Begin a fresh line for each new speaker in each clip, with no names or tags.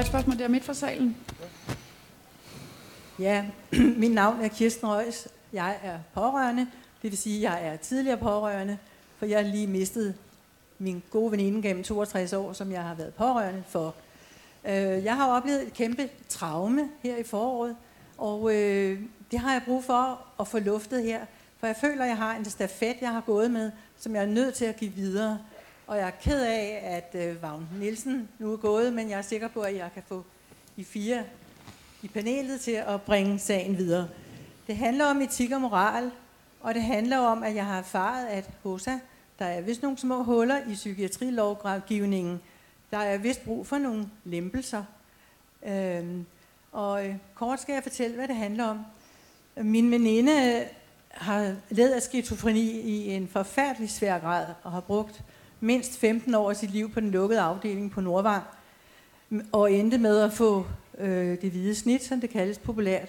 et spørgsmål der midt for salen.
Ja, mit navn er Kirsten Røis. Jeg er pårørende, det vil sige, at jeg er tidligere pårørende, for jeg har lige mistet min gode veninde gennem 62 år, som jeg har været pårørende for. Jeg har oplevet et kæmpe traume her i foråret, og det har jeg brug for at få luftet her, for jeg føler, at jeg har en stafet, jeg har gået med, som jeg er nødt til at give videre. Og jeg er ked af, at Vagn Nielsen nu er gået, men jeg er sikker på, at jeg kan få de 4 i panelet til at bringe sagen videre. Det handler om etik og moral, og det handler om, at jeg har erfaret, at HOSA, der er vist nogle små huller i psykiatrilovgivningen, der er vist brug for nogle lempelser. Kort skal jeg fortælle, hvad det handler om. Min veninde har ledet af skizofreni i en forfærdelig svær grad, og har brugt mindst 15 år af sit liv på den lukkede afdeling på Nordvang, og endte med at få det hvide snit, som det kaldes populært.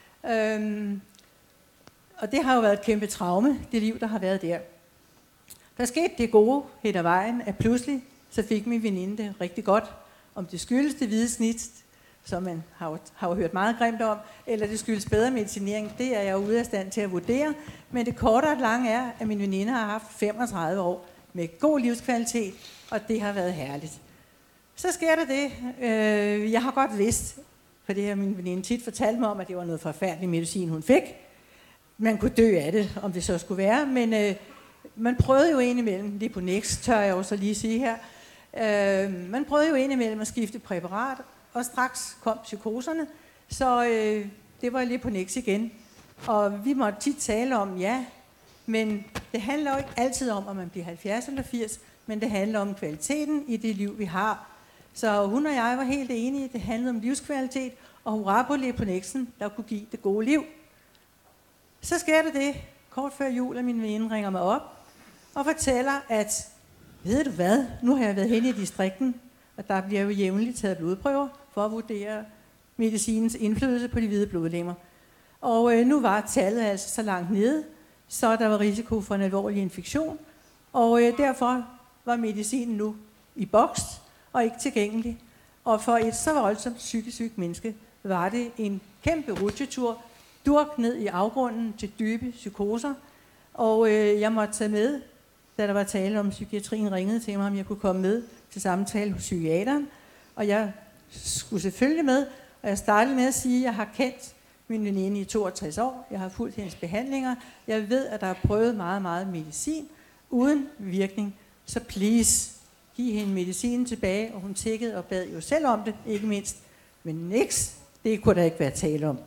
Og det har jo været et kæmpe traume, det liv, der har været der. Der skete det gode hen ad vejen, at pludselig så fik min veninde det rigtig godt. Om det skyldes det hvide snit, som man har jo hørt meget grimt om, eller det skyldes bedre medicinering, det er jeg ude af stand til at vurdere. Men det korte og lange er, at min veninde har haft 35 år med god livskvalitet, og det har været herligt. Så sker der det. Jeg har godt vidst, for det har min veninde tit fortalt mig om, at det var noget forfærdelig medicin, hun fik. Man kunne dø af det, om det så skulle være, men man prøvede jo indimellem, det på Next, tør jeg også lige sige her, man prøvede jo indimellem at skifte præparat, og straks kom psykoserne, så det var lige på Next igen. Og vi måtte tit tale om, ja, men det handler jo ikke altid om man bliver 70 eller 80, men det handler om kvaliteten i det liv, vi har. Så hun og jeg var helt enige, det handlede om livskvalitet, og hurra på Leponexen, der kunne give det gode liv. Så sker der det, kort før jul, at min veninde ringer mig op, og fortæller, at, ved du hvad, nu har jeg været hen i distrikten, og der bliver jo jævnligt taget blodprøver, for at vurdere medicinens indflydelse på de hvide blodlemmer. Og nu var tallet altså så langt nede, så der var risiko for en alvorlig infektion, og derfor var medicinen nu i boks og ikke tilgængelig. Og for et så voldsomt psykisk sygt menneske var det en kæmpe rutsjetur, durk ned i afgrunden til dybe psykoser, og jeg måtte tage med, da der var tale om psykiatrien, ringede til mig, om jeg kunne komme med til samtale hos psykiateren, og jeg skulle selvfølgelig med, og jeg startede med at sige, at jeg har kendt min veninde i 62 år, jeg har fulgt hendes behandlinger, jeg ved, at der er prøvet meget, meget medicin, uden virkning, så please, giv hende medicinen tilbage, og hun tækkede og bad jo selv om det, ikke mindst, men niks, det kunne der ikke være tale om.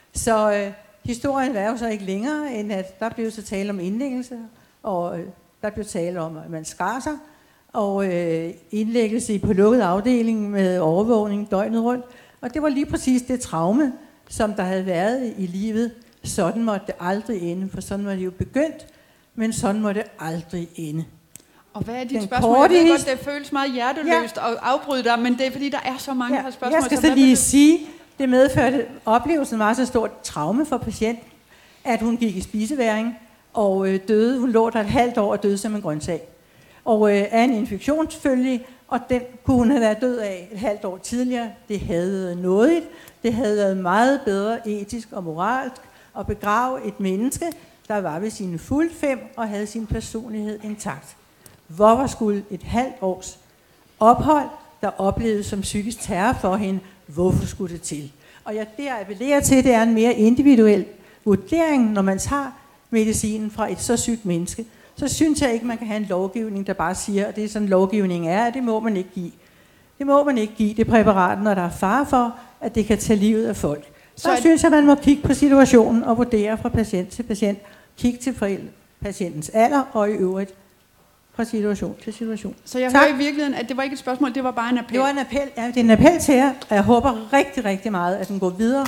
Så historien var jo så ikke længere, end at der blev så tale om indlæggelse, og der blev tale om, at man skar sig, og indlæggelse på lukket afdeling med overvågning døgnet rundt. Og det var lige præcis det traume, som der havde været i livet. Sådan måtte det aldrig ende, for sådan var det jo begyndt, men sådan måtte det aldrig ende.
Og hvad er dit spørgsmål? Jeg ved godt, det føles meget hjerteløst at afbryde dig, men det er fordi, der er så mange her spørgsmål.
Jeg skal så lige sige, det medførte, oplevelsen var så stort traume for patienten, at hun gik i spiseværing og døde. Hun lå der et halvt år og døde som en grøntsag. Og af en infektionsfølge, og den kunne hun have været død af et halvt år tidligere. Det havde været nådigt. Det havde været meget bedre etisk og moralsk at begrave et menneske, der var ved sine fulde 5 og havde sin personlighed intakt. Hvorfor skulle et halvt års ophold, der oplevedes som psykisk terror for hende, hvorfor skulle det til? Og det jeg appellerer til, det er en mere individuel vurdering, når man tager medicinen fra et så sygt menneske. Så synes jeg ikke, man kan have en lovgivning, der bare siger, at det er sådan lovgivning er, at det må man ikke give. Det må man ikke give, det præparat, når der er fare for, at det kan tage livet af folk. Så synes jeg, man må kigge på situationen og vurdere fra patient til patient. Kig til patientens alder og i øvrigt fra situation til situation.
Så jeg hører i virkeligheden, at det var ikke et spørgsmål, det var bare en appel.
Det var en appel, ja, det er en appel til jer, og jeg håber rigtig, rigtig meget, at den går videre.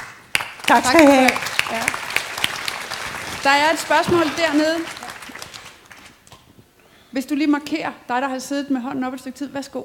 Tak skal I have. Ja.
Der er et spørgsmål dernede. Hvis du lige markerer dig, der har siddet med hånden op et stykke tid. Værsgo.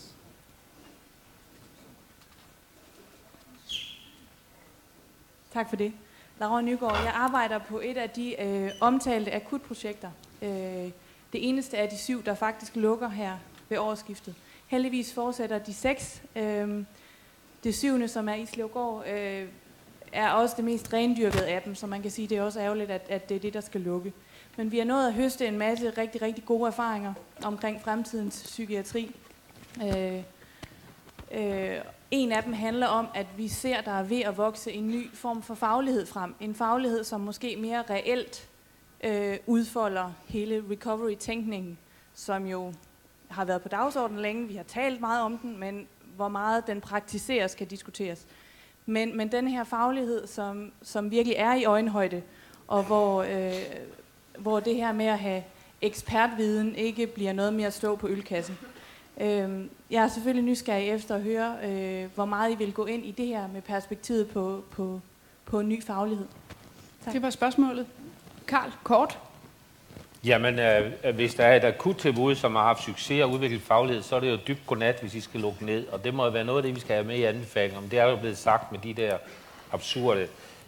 Tak for det. Laura Nygaard, jeg arbejder på et af de omtalte akutprojekter. Det eneste af de 7, der faktisk lukker her ved årsskiftet. Heldigvis fortsætter de 6, Det 7., som er Islevgård, er også det mest rendyrkede af dem, så man kan sige, det er også ærgerligt, at det er det, der skal lukke. Men vi har nået at høste en masse rigtig, rigtig gode erfaringer omkring fremtidens psykiatri. En af dem handler om, at vi ser, der er ved at vokse en ny form for faglighed frem. En faglighed, som måske mere reelt udfolder hele recovery-tænkningen, som jo har været på dagsordenen længe. Vi har talt meget om den, men hvor meget den praktiseres, kan diskuteres. Men den her faglighed, som virkelig er i øjenhøjde, og hvor det her med at have ekspertviden ikke bliver noget mere at stå på ølkassen. Jeg er selvfølgelig nysgerrig efter at høre, hvor meget I vil gå ind i det her med perspektivet på en ny faglighed. Tak.
Det var spørgsmålet. Karl, kort.
Jamen, hvis der er et akuttilbud, som har haft succes og udviklet faglighed, så er det jo dybt godnat, hvis I skal lukke ned. Og det må jo være noget af det, vi skal have med i anbefalingen. Det er jo blevet sagt med de der absurde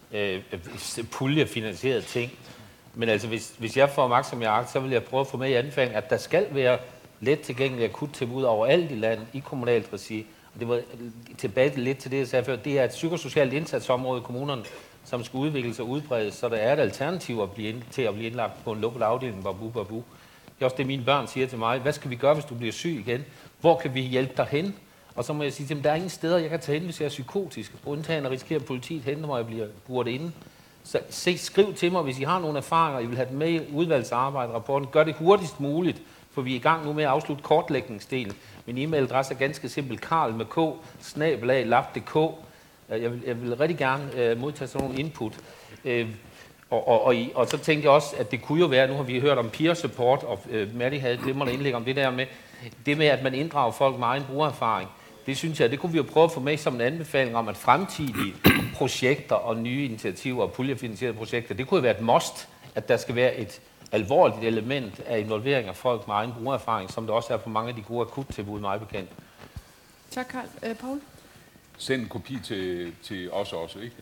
puljefinansierede ting. Men altså, hvis jeg får magt, som jeg har, så vil jeg prøve at få med i anbefalingen, at der skal være let tilgængelige akuttilbud overalt i landet, i kommunalt regi. Og det var tilbage lidt til det, jeg sagde før. Det er et psykosocialt indsatsområde i kommunerne, som skal udvikles og udbredes, så der er et alternativ til at blive indlagt på en lukket afdeling, babu. Det er også det, mine børn siger til mig. Hvad skal vi gøre, hvis du bliver syg igen? Hvor kan vi hjælpe dig hen? Og så må jeg sige til dem, der er ingen steder, jeg kan tage hen, hvis jeg er psykotisk. Undtagen at risikere, at politiet henter mig, og jeg bliver buret inde. Så skriv til mig, hvis I har nogle erfaringer, I vil have dem med i udvalgsarbejde, rapporten. Gør det hurtigst muligt, for vi er i gang nu med at afslutte kortlægningsdelen. Min e-mailadresse er ganske simpel, karl@lab.dk. Jeg vil rigtig gerne modtage sådan nogle input. Og så tænkte jeg også, at det kunne jo være, nu har vi hørt om peer support, og Matti havde glimrende indlæg om det der med, at man inddrager folk med egen brugererfaring. Det synes jeg, det kunne vi jo prøve at få med som en anbefaling om, at fremtidige projekter og nye initiativer og puljefinansierede projekter, det kunne jo være et must, at der skal være et alvorligt element af involvering af folk med egen brugererfaring, som det også er på mange af de gode akuttilbud, meget bekendt.
Tak, Karl. Poul?
Send en kopi til os også, ikke?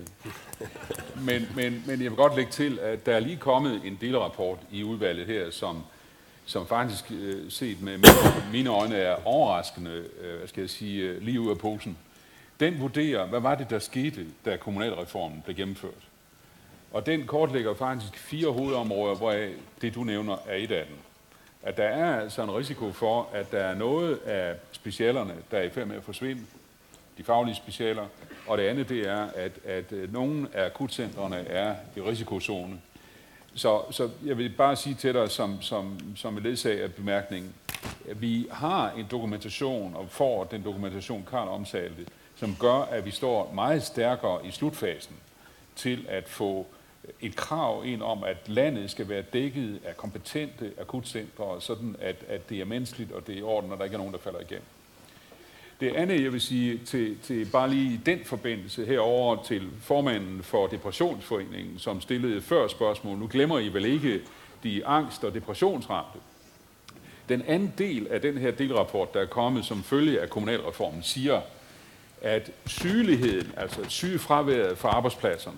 Men jeg vil godt lægge til, at der er lige kommet en delrapport i udvalget her, som faktisk set med mine øjne er overraskende, lige ud af posen. Den vurderer, hvad var det, der skete, da kommunalreformen blev gennemført. Og den kortlægger faktisk 4 hovedområder, hvor det, du nævner, er et af dem. At der er altså en risiko for, at der er noget af specialerne, der er i færd med at forsvinde, de faglige specialer, og det andet, det er, at nogle af akutcentrene er i risikozone. Så jeg vil bare sige til dig, som en ledsag af bemærkningen, at vi har en dokumentation, og får den dokumentation, Karl omtalte, som gør, at vi står meget stærkere i slutfasen til at få et krav ind om, at landet skal være dækket af kompetente akutcentre, sådan at det er menneskeligt, og det er i orden, og der ikke er nogen, der falder igennem. Det andet, jeg vil sige til bare lige i den forbindelse herover til formanden for Depressionsforeningen, som stillede før spørgsmål. Nu glemmer I vel ikke de angst- og depressionsramte. Den anden del af den her delrapport, der er kommet som følge af kommunalreformen, siger, at sygeligheden, altså sygefraværet fra arbejdspladserne,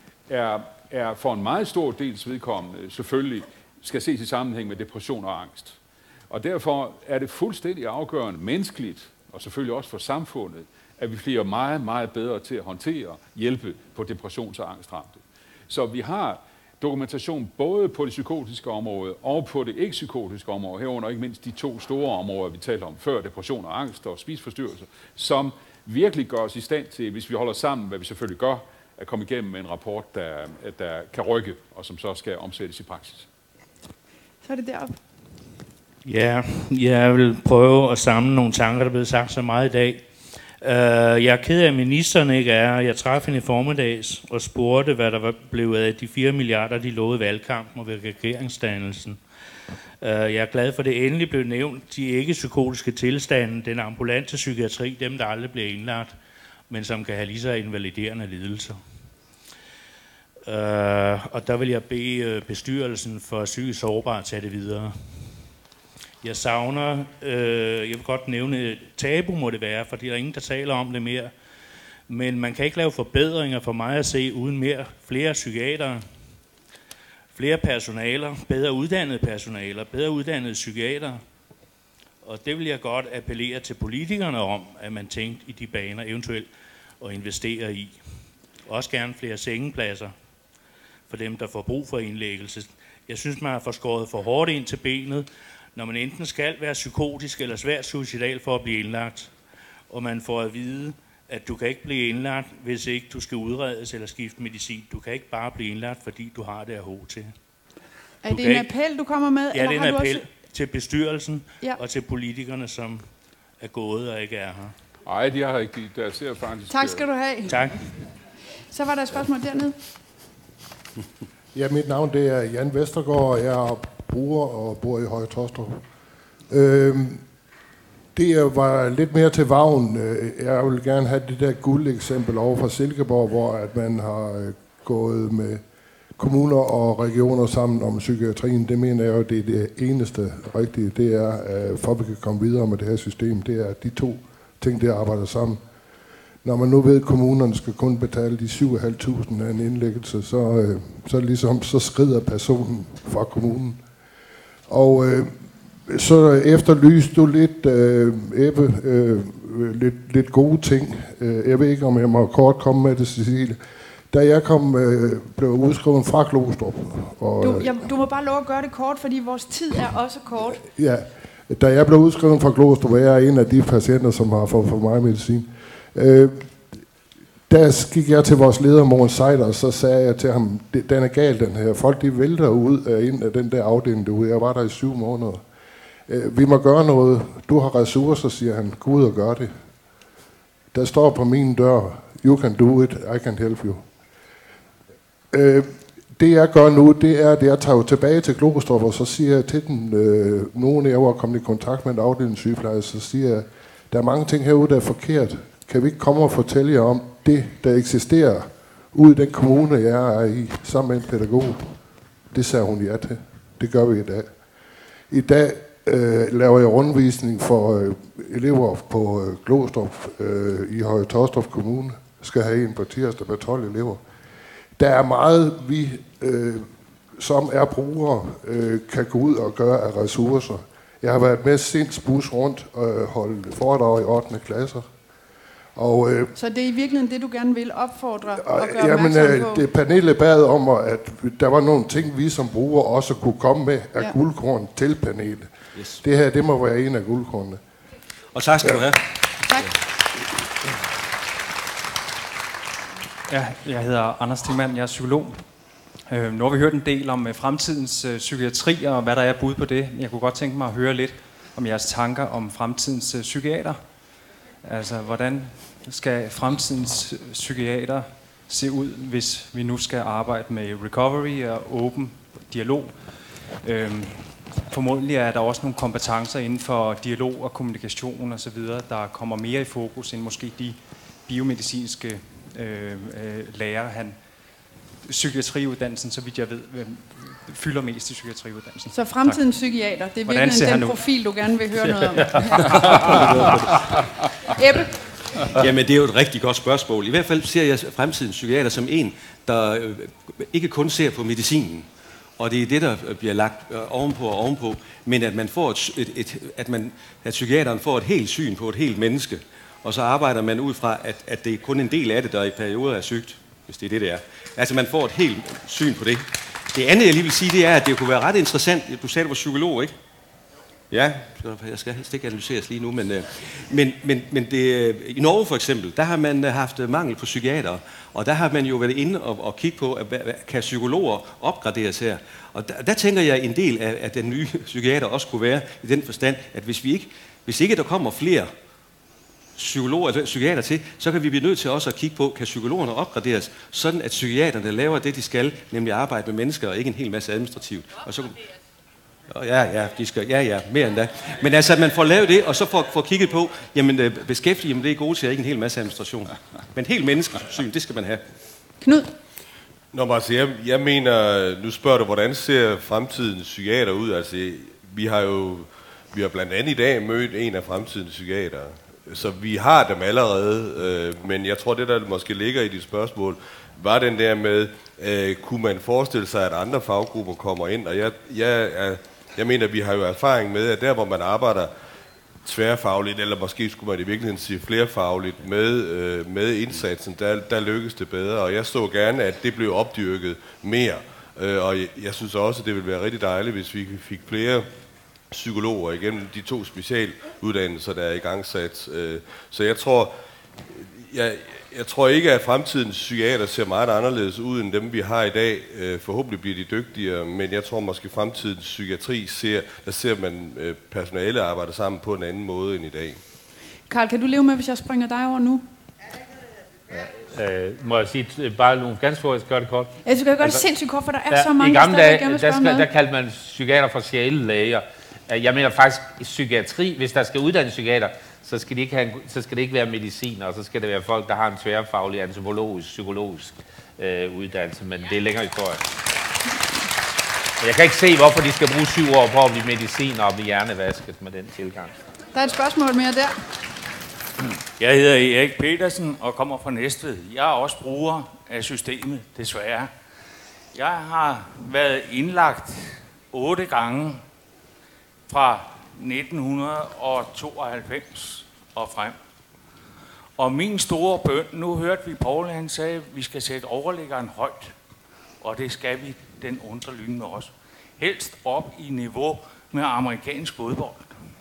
er for en meget stor dels vedkommende selvfølgelig skal ses i sammenhæng med depression og angst. Og derfor er det fuldstændig afgørende menneskeligt, og selvfølgelig også for samfundet, at vi bliver meget, meget bedre til at håndtere hjælpe på depressions- og angstramte. Så vi har dokumentation både på det psykotiske område og på det ikke-psykotiske område, herunder ikke mindst de 2 store områder, vi talte om før, depression og angst og spiseforstyrrelser, som virkelig gør os i stand til, hvis vi holder sammen, hvad vi selvfølgelig gør, at komme igennem med en rapport, der kan rykke, og som så skal omsættes i praksis.
Så er det deroppe.
Ja, jeg vil prøve at samle nogle tanker, der er blevet sagt så meget i dag. Jeg er ked af, at ministeren ikke er. Jeg traf hende i formiddags og spurgte, hvad der var blevet af de 4 milliarder, de lovede valgkampen og ved regeringsdannelsen. Jeg er glad for, at det endelig blev nævnt, de ikke-psykotiske tilstande, den ambulante psykiatri, dem der aldrig bliver indlagt, men som kan have lige så invaliderende lidelser. Og der vil jeg bede bestyrelsen for psykisk sårbar at tage det videre. Jeg savner, jeg vil godt nævne, tabu må det være, fordi der er ingen, der taler om det mere. Men man kan ikke lave forbedringer for mig at se uden flere psykiatere, flere personaler, bedre uddannede personaler, bedre uddannede psykiatere. Og det vil jeg godt appellere til politikerne om, at man tænkte i de baner, eventuelt at investere i. Også gerne flere sengepladser for dem, der får brug for indlæggelse. Jeg synes, man har forskåret for hårdt ind til benet, når man enten skal være psykotisk eller svært suicidal for at blive indlagt. Og man får at vide, at du kan ikke blive indlagt, hvis ikke du skal udredes eller skifte medicin. Du kan ikke bare blive indlagt, fordi du har det ADHD til.
Er det en appel, du kommer med?
Ja, det er en appel
også
til bestyrelsen og til politikerne, som er gået og ikke er her.
Nej, de har ikke. Der ser faktisk...
Tak skal du have.
Tak.
Så var der et spørgsmål dernede.
Ja, mit navn det er Jan Vestergaard, og jeg er bruger og bor i Høje Taastrup. Det var lidt mere til Vagn. Jeg vil gerne have det der guldeksempel over fra Silkeborg, hvor at man har gået med kommuner og regioner sammen om psykiatrien. Det mener jeg jo, det er det eneste rigtige. Det er, for at vi kan komme videre med det her system, det er de to ting, der arbejder sammen. Når man nu ved, at kommunerne skal kun betale de 7.500 af en indlæggelse, så skrider personen fra kommunen. Og så efterlyste du lidt, Ebbe, lidt gode ting. Jeg ved ikke, om jeg må kort komme med det, Cecilie. Da jeg blev udskrevet fra Glostrup.
Du må bare love at gøre det kort, fordi vores tid er også kort.
Ja, da jeg blev udskrevet fra Glostrup, var jeg en af de patienter, som har fået for meget medicin. Der gik jeg til vores leder, Mogens Seider, og så sagde jeg til ham, den er gal, den her. Folk, de vælter ud ind af den der afdeling derude. Jeg var der i 7 måneder. Vi må gøre noget. Du har ressourcer, siger han. Gå ud og gør det. Der står på min dør, you can do it, I can help you. Det jeg gør nu, det er, at jeg tager tilbage til Glostrup, og så siger jeg til den, nogen af jer var kommet i kontakt med en afdelingssygeplejerske, så siger jeg, der er mange ting herude, der er forkert. Kan vi ikke komme og fortælle jer om det, der eksisterer ude i den kommune, jeg er i, sammen med en pædagog? Det sagde hun ja til. Det gør vi i dag. I dag laver jeg rundvisning for elever på Glostrup i Høje Taastrup Kommune. Skal have en på tirsdag med 12 elever. Der er meget, vi som er brugere, kan gå ud og gøre af ressourcer. Jeg har været med sindsbus rundt og holdt foredrag i 8. klasser. Og,
så det er i virkeligheden det, du gerne vil opfordre og gøre opmærksom på?
Det Pernille bad om, at der var nogle ting, vi som brugere også kunne komme med af guldkorn til Pernille. Yes. Det her, det må være en af guldkornene.
Og tak skal du have.
Tak.
Ja, jeg hedder Anders Tillmann, jeg er psykolog. Nu har vi hørt en del om fremtidens psykiatri og hvad der er bud på det. Jeg kunne godt tænke mig at høre lidt om jeres tanker om fremtidens psykiater. Altså, hvordan skal fremtidens psykiater se ud, hvis vi nu skal arbejde med recovery og åben dialog? Formodentlig er der også nogle kompetencer inden for dialog og kommunikation og så videre, der kommer mere i fokus end måske de biomedicinske lærer. Psykiatriuddannelsen, så vidt jeg ved, fylder mest i psykiatriuddannelsen.
Så fremtidens psykiater, det er virkelig den profil, du gerne vil høre noget om. Ebbe?
Jamen, det er jo et rigtig godt spørgsmål. I hvert fald ser jeg fremtidens psykiater som en, der ikke kun ser på medicinen. Og det er det, der bliver lagt ovenpå, men at man får at psykiateren får et helt syn på et helt menneske, og så arbejder man ud fra, at det er kun en del af det, der i perioder er sygt, hvis det er det er. Altså, man får et helt syn på det. Det andet, jeg lige vil sige, det er, at det kunne være ret interessant. Du sagde, du var psykolog, ikke? Ja, jeg skal helst ikke analyseres lige nu, men det, i Norge for eksempel, der har man haft mangel på psykiatere, og der har man jo været inde og kigge på, at kan psykologer opgraderes her. Og der tænker jeg, en del af den nye psykiater også kunne være i den forstand, at hvis ikke der kommer flere psykologer eller psykiater til, så kan vi blive nødt til også at kigge på, kan psykologerne opgraderes, sådan at psykiaterne laver det, de skal, nemlig arbejde med mennesker og ikke en hel masse administrativt. Og så de skal, mere end da. Men altså, at man får lavet det, og så får kigget på, jamen beskæftiget, det er gode til, ikke en hel masse administration. Men helt menneskesyn, det skal man have.
Knud?
Nå, altså, jeg mener, nu spørger du, hvordan ser fremtidens psykiater ud? Altså, vi har blandt andet i dag mødt en af fremtidens psykiater. Så vi har dem allerede, men jeg tror, det der måske ligger i dit spørgsmål, var den der med, kunne man forestille sig, at andre faggrupper kommer ind? Og jeg mener, vi har jo erfaring med, at der, hvor man arbejder tværfagligt, eller måske skulle man i virkeligheden sige flerfagligt, med indsatsen, der lykkes det bedre. Og jeg så gerne, at det blev opdyrket mere. Og jeg synes også, at det ville være rigtig dejligt, hvis vi fik flere psykologer igennem de 2 specialuddannelser, der er i gang sat. Så jeg tror ikke, at fremtidens psykiater ser meget anderledes ud end dem, vi har i dag. Forhåbentlig bliver de dygtigere, men jeg tror måske, at fremtidens psykiatri ser man personale arbejder sammen på en anden måde end i dag.
Karl, kan du leve med, hvis jeg springer dig over nu?
Må jeg sige bare nogle ganske få, jeg skal gøre det kort?
Ja, du kan gøre det sindssygt kort, for der er så mange,
der
der
kaldte man psykiater for sjælelæger. Jeg mener faktisk, i psykiatri, hvis der skal uddanne psykiater, så skal det ikke være mediciner, og så skal det være folk, der har en tværfaglig, antropologisk, psykologisk uddannelse, men det er længere historie. Jeg kan ikke se, hvorfor de skal bruge 7 år på at blive mediciner og blive hjernevasket med den tilgang.
Der er et spørgsmål mere der.
Jeg hedder Erik Petersen og kommer fra Næstved. Jeg er også bruger af systemet, desværre. Jeg har været indlagt 8 gange fra 1992 og frem. Og min store bøn, nu hørte vi Paul, han sagde, at vi skal sætte overliggeren højt. Og det skal vi, den underlyn med os. Helst op i niveau med amerikansk fodbold.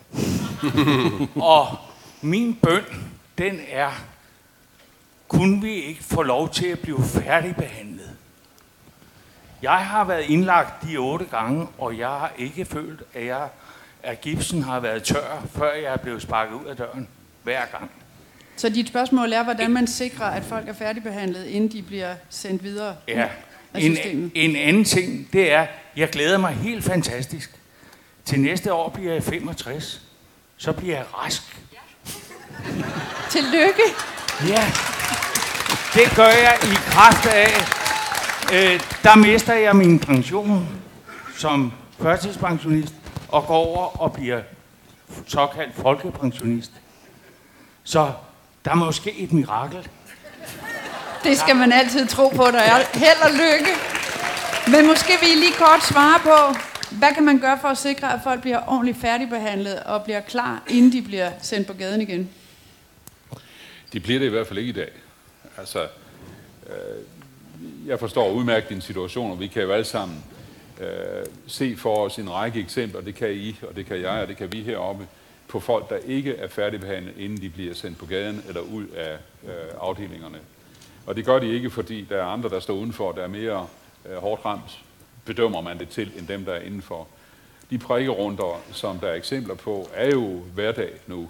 Og min bøn, den er, kunne vi ikke få lov til at blive færdigbehandlet? Jeg har været indlagt de 8 gange, og jeg har ikke følt, at gipsen har været tør, før jeg er blevet sparket ud af døren hver gang.
Så dit spørgsmål er, hvordan man sikrer, at folk er færdigbehandlet, inden de bliver sendt videre af systemet?
En anden ting, det er, jeg glæder mig helt fantastisk. Til næste år bliver jeg 65. Så bliver jeg rask.
Tillykke.
Ja, det gør jeg i kraft af. Der mister jeg min pension som førtidspensionist og går over og bliver såkaldt folkepensionist. Så der er måske et mirakel.
Det skal man altid tro på, der er held og lykke. Men måske vil I lige kort svare på, hvad kan man gøre for at sikre, at folk bliver ordentligt færdigbehandlet og bliver klar, inden de bliver sendt på gaden igen?
De bliver det i hvert fald ikke i dag. Altså, jeg forstår udmærket din situation, og vi kan jo alle sammen se for os en række eksempler, det kan I, og det kan jeg, og det kan vi heroppe, på folk, der ikke er færdigbehandlet, inden de bliver sendt på gaden eller ud af afdelingerne. Og det gør de ikke, fordi der er andre, der står udenfor, der er mere hårdt ramt, bedømmer man det til, end dem, der er indenfor. De prikkerunder, som der er eksempler på, er jo hverdag nu,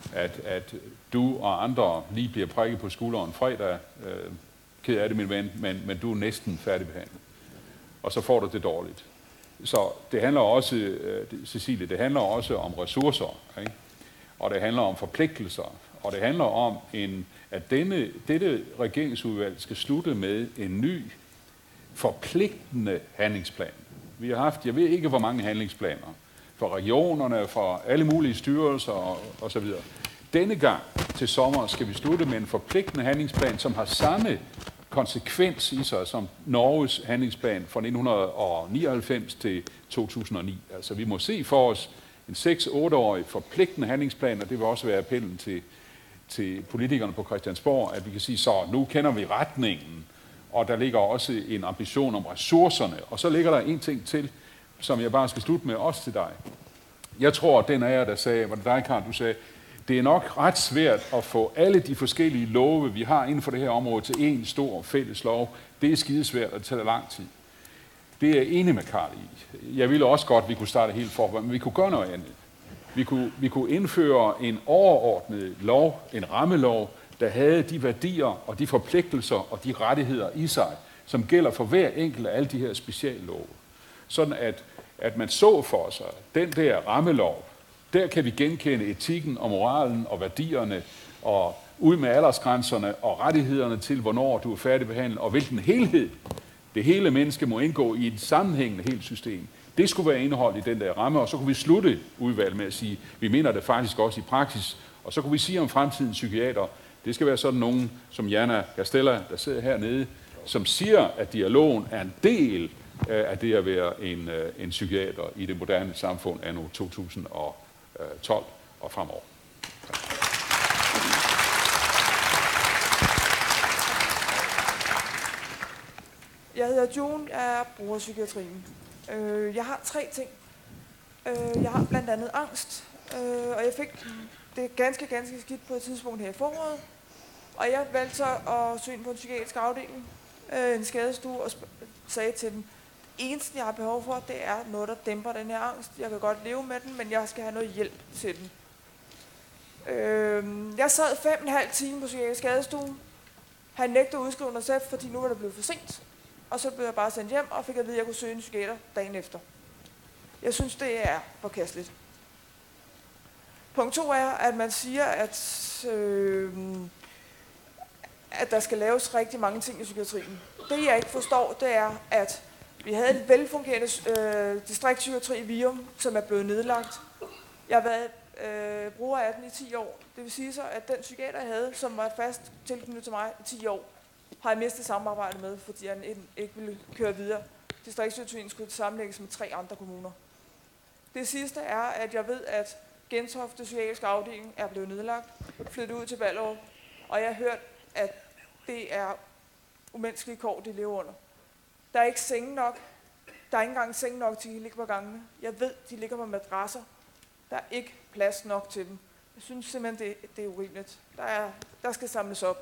at du og andre lige bliver prikket på skulderen fredag, ked af det, min ven, men du er næsten færdigbehandlet. Og så får du det dårligt. Så det handler også, Cecilie, det handler også om ressourcer, ikke? Og det handler om forpligtelser, og det handler om, at dette regeringsudvalg skal slutte med en ny forpligtende handlingsplan. Vi har haft, jeg ved ikke hvor mange handlingsplaner, for regionerne, for alle mulige styrelser og så videre. Denne gang til sommer skal vi slutte med en forpligtende handlingsplan, som har samme konsekvens i sig som Norges handlingsplan fra 1999 til 2009. Altså vi må se for os en 6-8-årig forpligtende handlingsplan, og det vil også være appellen til politikerne på Christiansborg, at vi kan sige, så nu kender vi retningen, og der ligger også en ambition om ressourcerne. Og så ligger der en ting til, som jeg bare skal slutte med, også til dig. Jeg tror, den af jer, der sagde, var det dig, Karl, du sagde, det er nok ret svært at få alle de forskellige love, vi har inden for det her område, til en stor fælles lov. Det er skidesvært, og det tager lang tid. Det er jeg enig med Karl i. Jeg ville også godt, at vi kunne starte helt forfra, men vi kunne gøre noget andet. Vi kunne indføre en overordnet lov, en rammelov, der havde de værdier og de forpligtelser og de rettigheder i sig, som gælder for hver enkelt af alle de her speciallove. Sådan at man så for sig, den der rammelov, der kan vi genkende etikken og moralen og værdierne og ud med aldersgrænserne og rettighederne til, hvornår du er færdigbehandlet, og hvilken helhed det hele menneske må indgå i et sammenhængende helt system. Det skulle være indeholdt i den der ramme, og så kunne vi slutte udvalget med at sige, vi mener det faktisk også i praksis, og så kunne vi sige om fremtidens psykiater, det skal være sådan nogen som Jana Castella, der sidder hernede, som siger, at dialogen er en del af det at være en psykiater i det moderne samfund anno 2012. og fremover.
Jeg hedder June, jeg er bruger af psykiatrien. Jeg har 3 ting. Jeg har blandt andet angst, og jeg fik det ganske skidt på et tidspunkt her i foråret. Og jeg valgte så at søge ind på en psykiatrisk afdeling, en skadestue, og sagde til dem, det eneste jeg har behov for, det er noget, der dæmper den her angst. Jeg kan godt leve med den, men jeg skal have noget hjælp til den. Jeg sad 5,5 timer på psykiatrisk skadestue. Han nægtede at udskrive noget selv, fordi nu var det blevet for sent. Og så blev jeg bare sendt hjem og fik at vide, at jeg kunne søge en psykiater dagen efter. Jeg synes, det er forkasteligt. Punkt 2 er, at man siger, at der skal laves rigtig mange ting i psykiatrien. Det jeg ikke forstår, det er, at vi havde et velfungerende distriktspsykiatri i Virum, som er blevet nedlagt. Jeg har været bruger af den i 10 år. Det vil sige så, at den psykiater, jeg havde, som var fast tilknyttet til mig i 10 år, har jeg mistet samarbejde med, fordi han ikke ville køre videre. Distriktspsykiatrien skulle sammenlægges med 3 andre kommuner. Det sidste er, at jeg ved, at Gentofte psykiatriske afdeling er blevet nedlagt, flyttet ud til Ballerup, og jeg har hørt, at det er umenneskelige kår, de lever under. Der er ikke senge nok. Der er ikke engang senge nok til, at de ligger på gangene. Jeg ved, de ligger på madrasser. Der er ikke plads nok til dem. Jeg synes simpelthen, det er urimeligt. Der skal samles op.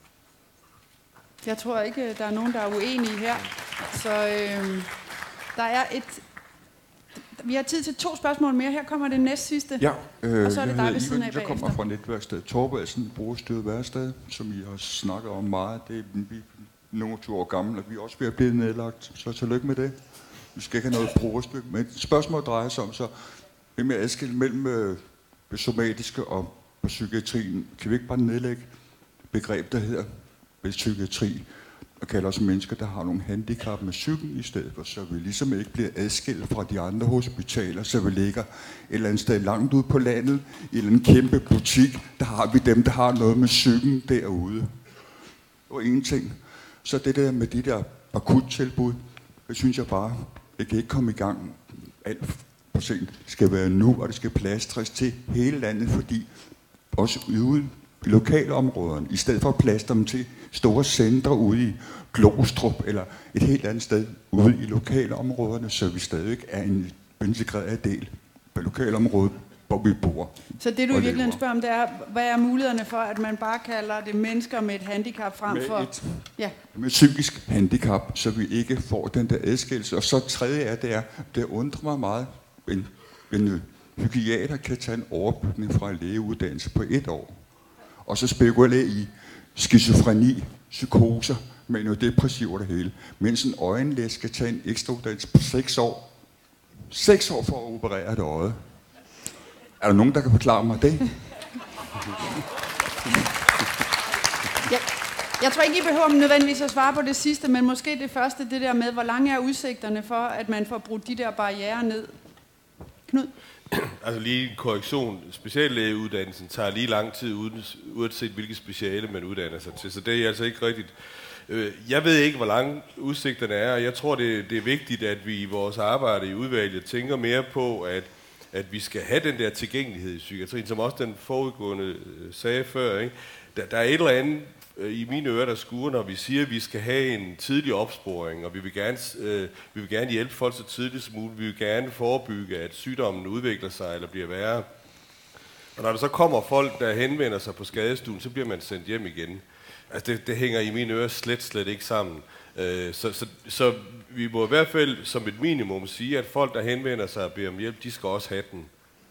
Jeg tror ikke, der er nogen, der er uenige her. Så der er vi har tid til 2 spørgsmål mere. Her kommer det næst sidste.
Ja,
og så er det dig ved siden af
jeg kommer fra netværksstedet Torvaldsen, brugerstyret værsted, som I har snakket om meget. Det er vi nogle 20 år gamle, og vi er også ved at blive nedlagt. Så tillykke med det. Vi skal ikke have noget brugerstykke. Men spørgsmålet drejer sig om så, hvem med adskille mellem det somatiske og psykiatrien. Kan vi ikke bare nedlægge begreb, der hedder psykiatri, og kalder os mennesker, der har nogle handicap med psyken i stedet for, så vi ligesom ikke bliver adskilt fra de andre hospitaler, så vi ligger et eller andet sted langt ude på landet, i en kæmpe butik, der har vi dem, der har noget med psyken derude. Og en ting. Så det der med de der akuttilbud, det synes jeg bare, det kan ikke komme i gang alt for sent. Det skal være nu, og det skal plastres til hele landet, fordi også ude i lokalområderne, i stedet for at plastre dem til store centre ude i Glostrup eller et helt andet sted ude i lokalområderne, så vi stadig er en integreret del af lokalområdet, hvor vi bor.
Så det du i virkeligheden spørger om, det er, hvad er mulighederne for, at man bare kalder det mennesker med et handicap frem for...
Med psykisk handicap, så vi ikke får den der adskillelse. Og så tredje er, det undrer mig meget, en psykiater kan tage en overbygning fra en lægeuddannelse på 1 år, og så spekulere i skizofreni, psykoser, men jo depressiv det hele. Mens en øjenlæge skal tage en ekstra uddannelse på 6 år. 6 år for at operere et øje. Er der nogen, der kan forklare mig det?
Jeg tror ikke, I behøver nødvendigvis at svare på det sidste, men måske det første, det der med, hvor lange er udsigterne for, at man får brudt de der barrierer ned? Knud?
Altså lige en korrektion. Speciallægeuddannelsen tager lige lang tid, uanset hvilket speciale man uddanner sig til, så det er altså ikke rigtigt. Jeg ved ikke, hvor lange udsigterne er, og jeg tror, det er vigtigt, at vi i vores arbejde i udvalget tænker mere på, at vi skal have den der tilgængelighed i psykiatrien, som også den forudgående sagde før. Ikke? Der er et eller andet i mine ører, der skuer, når vi siger, at vi skal have en tidlig opsporing, og vi vil gerne hjælpe folk så tidligt som muligt. Vi vil gerne forebygge, at sygdommen udvikler sig eller bliver værre. Og når der så kommer folk, der henvender sig på skadestuen, så bliver man sendt hjem igen. Altså det hænger i mine ører slet ikke sammen. Så vi må i hvert fald som et minimum sige, at folk, der henvender sig og beder om hjælp, de skal også have den.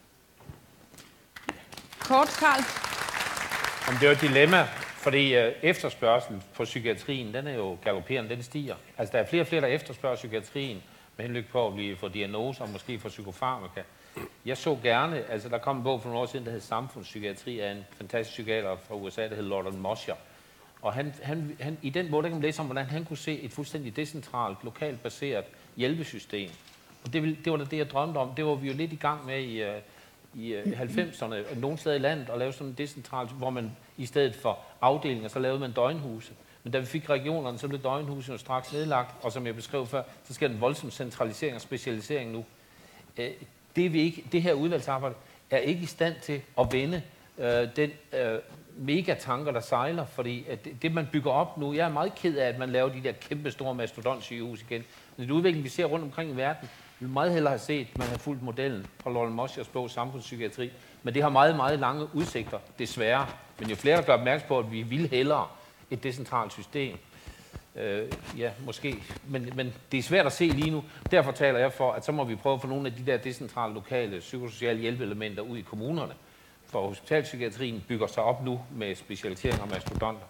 Kort, Karl.
Om det er et dilemma, fordi efterspørgselen på psykiatrien, den er jo galopperende, den stiger. Altså der er flere og flere, der efterspørger psykiatrien med henblik på at blive for diagnoser og måske for psykofarmaka. Jeg så gerne, altså der kom en bog for nogle år siden, der hed Samfundspsykiatri af en fantastisk psykiater fra USA, der hed Lordan Mosher. Og han, i den bog, der kan man læse om, hvordan han kunne se et fuldstændig decentralt, lokalt baseret hjælpesystem. Og det var det, jeg drømte om. Det var vi jo lidt i gang med i 90'erne, nogle steder i landet, og lave sådan decentralt, hvor man i stedet for afdelinger, så lavede man døgnhuse. Men da vi fik regionerne, så blev døgnhusene straks nedlagt, og som jeg beskrev før, så sker den voldsom centralisering og specialisering nu. Det her udvalgsarbejde er ikke i stand til at vende den megatanker, der sejler, fordi at det, man bygger op nu, jeg er meget ked af, at man laver de der kæmpe store mastodontsygehus igen. Men det udvikling, vi ser rundt omkring i verden, vi vil meget hellere have set, at man har fulgt modellen fra Lotte Moschers bog Samfundspsykiatri, men det har meget, meget lange udsigter, desværre. Men jo flere, der gør opmærksom på, at vi vil hellere et decentralt system, ja, måske, men det er svært at se lige nu. Derfor taler jeg for, at så må vi prøve at få nogle af de der decentrale, lokale, psykosociale hjælpeelementer ud i kommunerne. For hospitalspsykiatrien bygger sig op nu med specialisering og mastodonter.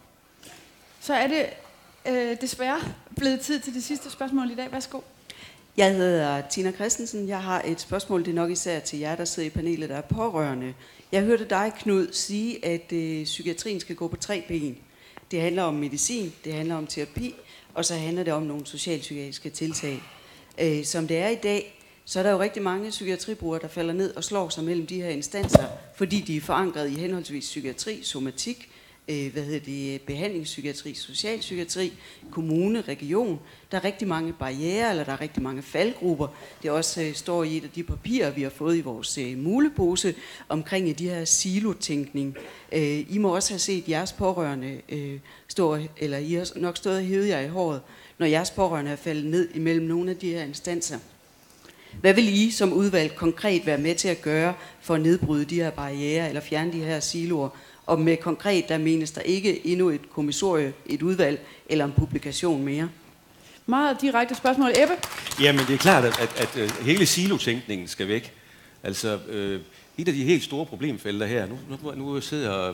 Så er det desværre blevet tid til det sidste spørgsmål i dag. Værsgo.
Jeg hedder Tina Christensen. Jeg har et spørgsmål, det er nok især til jer, der sidder i panelet, der er pårørende. Jeg hørte dig, Knud, sige, at psykiatrien skal gå på 3 ben. Det handler om medicin, det handler om terapi, og så handler det om nogle socialpsykiatriske tiltag. Som det er i dag, så er der jo rigtig mange psykiatribrugere, der falder ned og slår sig mellem de her instanser, fordi de er forankret i henholdsvis psykiatri, somatik, behandlingspsykiatri, socialpsykiatri, kommune, region. Der er rigtig mange barrierer, eller der er rigtig mange faldgrupper. Det også står i et af de papirer, vi har fået i vores mulepose, omkring de her silotænkning. I må også have set jeres pårørende eller I har nok stået og hævet jer i håret, når jeres pårørende er faldet ned imellem nogle af de her instanser. Hvad vil I som udvalg konkret være med til at gøre for at nedbryde de her barrierer, eller fjerne de her siloer? Og med konkret, der menes der ikke endnu et kommissorie, et udvalg eller en publikation mere.
Meget direkte spørgsmål. Ebbe?
Jamen, det er klart, at hele silotænkningen skal væk. Altså, et af de helt store problemfelter her, nu sidder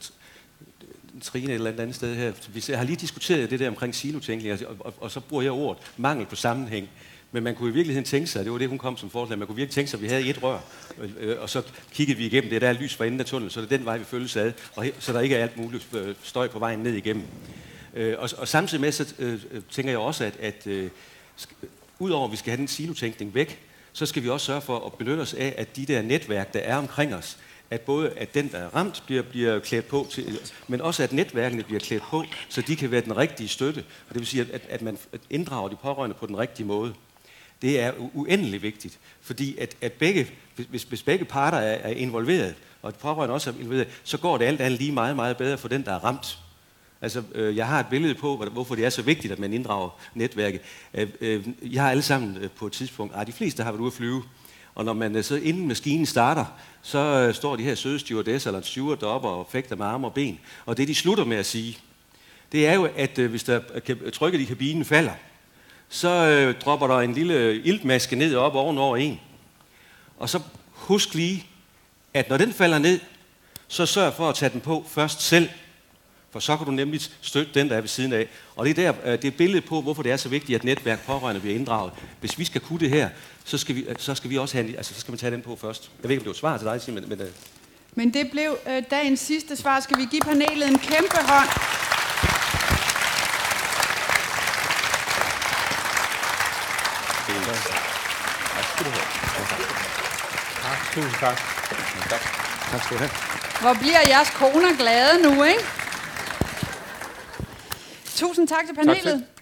Trine et eller andet sted her, vi har lige diskuteret det der omkring silotænkning, og så bruger jeg ordet mangel på sammenhæng. Men man kunne i virkeligheden tænke sig, det var det, hun kom som forslag, man kunne virkelig tænke sig, at vi havde et rør, og så kiggede vi igennem det, der er lys for enden af tunnelen, så det er den vej, vi følges ad, og så der ikke er alt muligt støj på vejen ned igennem. Og samtidig med, så tænker jeg også, at udover at vi skal have den silotænkning væk, så skal vi også sørge for at benytte os af, at de der netværk, der er omkring os, at både at den, der er ramt, bliver klædt på, men også at netværkene bliver klædt på, så de kan være den rigtige støtte. Og det vil sige, at man inddrager de pårørende på den rigtige måde. Det er uendelig vigtigt, fordi hvis begge parter er involveret, og de pårørende også er involveret, så går det alt andet lige meget, meget bedre for den, der er ramt. Altså, jeg har et billede på, hvorfor det er så vigtigt, at man inddrager netværket. Jeg har alle sammen på et tidspunkt, de fleste har været ude at flyve, og når man så inden maskinen starter, så står de her søde stewardesser eller steward deroppe og fægter med arme og ben. Og det, de slutter med at sige, det er jo, at hvis der trykket i kabinen falder, så dropper der en lille iltmaske ned op ovenover en. Og så husk lige, at når den falder ned, så sørg for at tage den på først selv. For så kan du nemlig støtte den, der er ved siden af. Og det er det er billedet på, hvorfor det er så vigtigt, at netværk pårørende bliver inddraget. Hvis vi skal kunne det her, så skal vi også have, så skal man tage den på først. Jeg ved ikke, om det var et svar til dig, Simon,
men det blev dagens sidste svar. Skal vi give panelet en kæmpe hånd?
Tusind tak.
Tak skal du have.
Hvor bliver jeres koner glade nu, ikke? Tusind tak til panelet.